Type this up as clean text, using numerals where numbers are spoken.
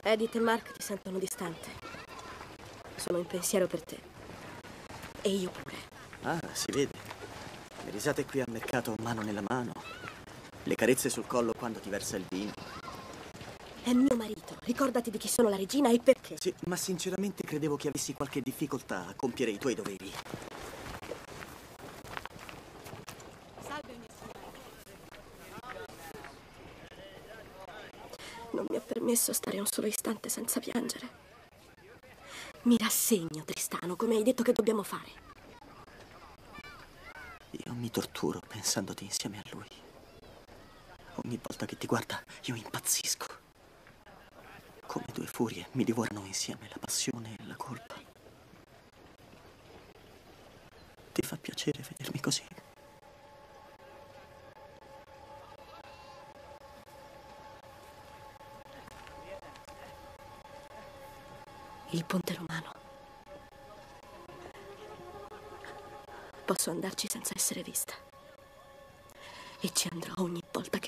Edith e Mark ti sentono distante. Sono in pensiero per te. E io pure. Ah, si vede. Le risate qui al mercato mano nella mano. Le carezze sul collo quando ti versa il vino. È mio marito. Ricordati di chi sono la regina e perché. Sì, ma sinceramente credevo che avessi qualche difficoltà a compiere i tuoi doveri. Non mi ha permesso stare un solo istante senza piangere. Mi rassegno, Tristano, come hai detto che dobbiamo fare. Io mi torturo pensandoti insieme a lui. Ogni volta che ti guarda, io impazzisco. Come due furie mi divorano insieme la passione e la colpa. Ti fa piacere vedermi così? Il ponte romano. Posso andarci senza essere vista. E ci andrò ogni volta che